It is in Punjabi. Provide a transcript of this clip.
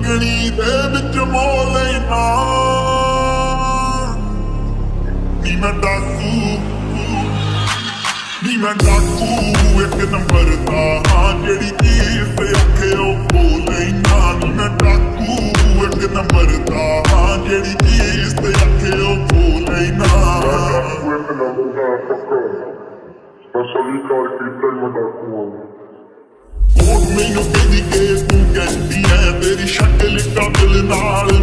ਮੰਗਣੀ ਦੇ ਵਿੱਚ ਮੋਹ ਲੈਣਾ ਨੀ ਮੈਂ ਡਾਕੂ ਇੱਕ ਨੰਬਰ ਦਾ ਹਾਂ ਜਿਹੜੀ ਚੀਜ਼ ਤੇ ਔਖੇ ਉਹ ਖੋ ਲੈਣਾ ਨੀ ਮੈਂ ਡਾਕੂ ਇੱਕ ਨੰਬਰ ਦਾ ਹਾਂ ਜਿਹੜੀ ਚੀਜ਼ ਤੇ ਔਖੇ ਉਹ ਖੋ ਲੈਣਾ ਇੱਕ ਨੰਬਰ ਦਾ ਪੱਕਾ ਬਸ ਅਲੀ ਕਾਰ ਕੀਤਾ ਮੈਂ ਡਾਕੂ ਮੈਨੂੰ ਕਹਿੰਦੀ ਕਿ ਤੂੰ ਕਹਿੰਦੀ ਐ ਤੇਰੀ ਸ਼ਕਲ ਕਾਬਲ ਨਾਲ